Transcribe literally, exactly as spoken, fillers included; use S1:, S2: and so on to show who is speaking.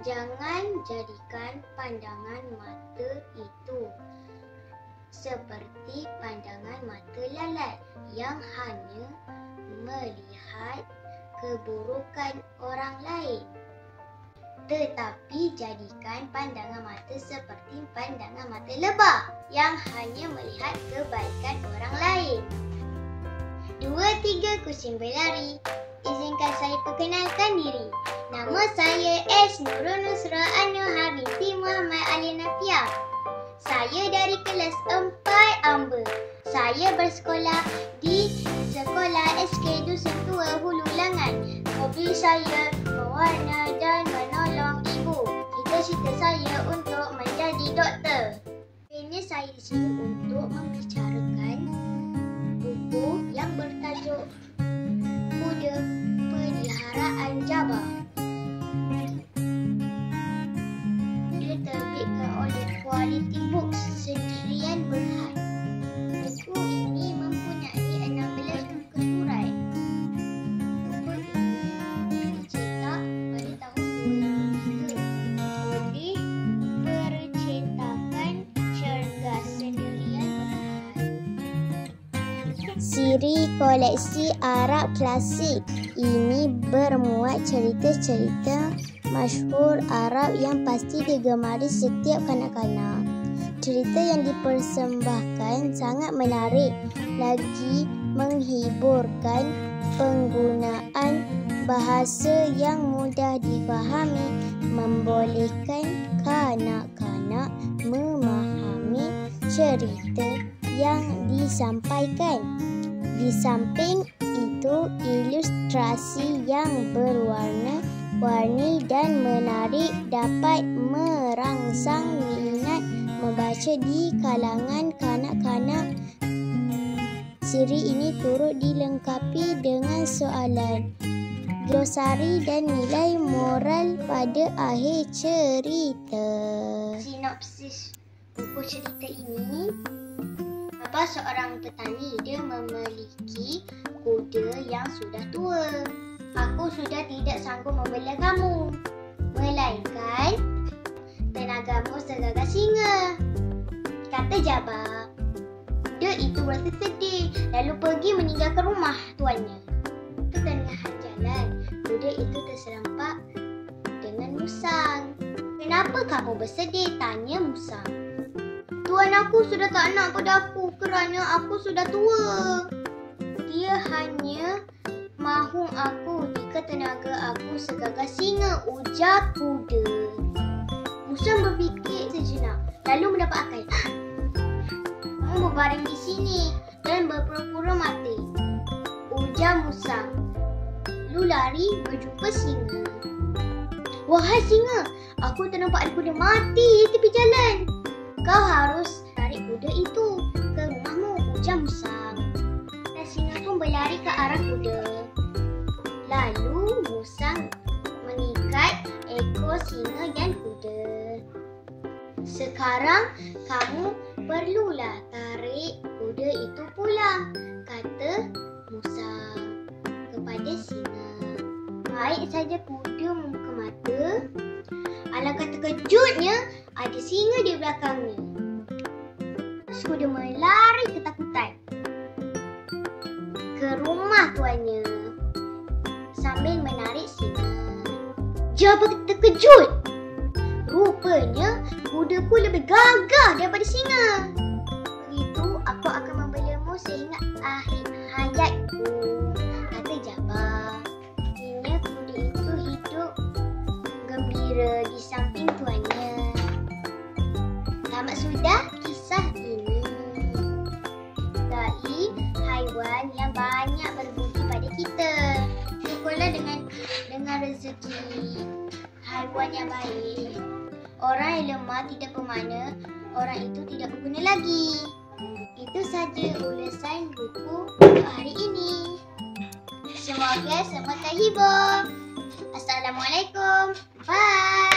S1: Jangan jadikan pandangan mata itu seperti pandangan mata lalat yang hanya melihat keburukan orang lain. Tetapi jadikan pandangan mata seperti pandangan mata lebah yang hanya melihat kebaikan orang lain. Dua, tiga, kucing berlari. Izinkan saya perkenalkan diri. Nama saya S. Nurul Nusra Anuha binti Muhammad Ali Nafiah. Saya dari kelas empat Amba. Saya bersekolah di Sekolah S K Dusun Tua Hulu Langan. Hobi saya mewarna dan menolong ibu. Cita-cita saya untuk menjadi doktor. Ini saya di sini untuk membicarakan buku yang bertajuk Kuda Peliharaan Jabbar. Dia terbitkan oleh Quality Books Sdn Bhd. Buku ini mempunyai enam belas muka surat. Buku ini dicetak pada tahun dua ribu tiga oleh Percetakan Cergas Sdn Bhd. Siri koleksi Arab klasik. Ini bermuat cerita-cerita masyhur Arab yang pasti digemari setiap kanak-kanak. Cerita yang dipersembahkan sangat menarik, lagi menghiburkan, penggunaan bahasa yang mudah difahami, membolehkan kanak-kanak memahami cerita yang disampaikan. Di samping itu, ilustrasi yang berwarna-warni dan menarik dapat merangsang minat membaca di kalangan kanak-kanak. Siri ini turut dilengkapi dengan soalan, glosari dan nilai moral pada akhir cerita. Sinopsis buku cerita ini: Bapa seorang petani, dia memiliki kuda yang sudah tua. Aku sudah tidak sanggup membela kamu, melainkan tenagamu segagah singa, kata Jabbar. Kuda itu rasa sedih, lalu pergi meninggalkan rumah tuannya. Ketengahan jalan, kuda itu terserempak dengan musang. Kenapa kamu bersedih? Tanya musang. Tuan aku sudah tak nak pada aku kerana aku sudah tua. Dia hanya mahu aku jika tenaga aku segagah singa, ujar kuda. Musang berfikir sejenak, lalu mendapat akal. Kamu berbaring di sini dan berpura-pura mati, ujar musang. Lalu lari berjumpa singa. Wahai singa, aku ternampak ada kuda mati di tepi jalan. Kau harus tarik kuda itu ke rumahmu, ujar musang. Dan singa pun berlari ke arah kuda. Lalu musang mengikat ekor singa dan kuda. Sekarang kamu perlulah tarik kuda itu pula, kata musang kepada singa. Baik saja kuda membuka mata. Alangkah terkejutnya, ada singa di belakangnya. Terus kuda melari ketakutan ke rumah tuannya sambil menarik singa. Jabbar terkejut. Rupanya kudaku lebih gagah daripada singa. Begitu aku akan membelamu sehingga akhir hayatku, kata Jabbar. Akhirnya kuda itu hidup gembira di samping tuannya. Tamat sudah kisah ini. Dari haiwan yang banyak berbudi pada kita. Syukurlah dengan dengan rezeki haiwan yang baik. Orang yang lemah tidak bermakna orang itu tidak berguna lagi. Itu saja ulasan buku untuk hari ini. Semoga semua terhibur. Assalamualaikum. Bye.